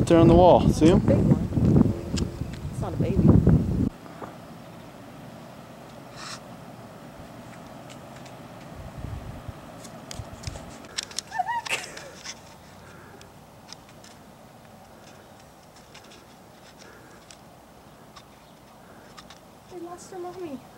there on the wall. See him? Big one. It's not a baby. They lost their mommy.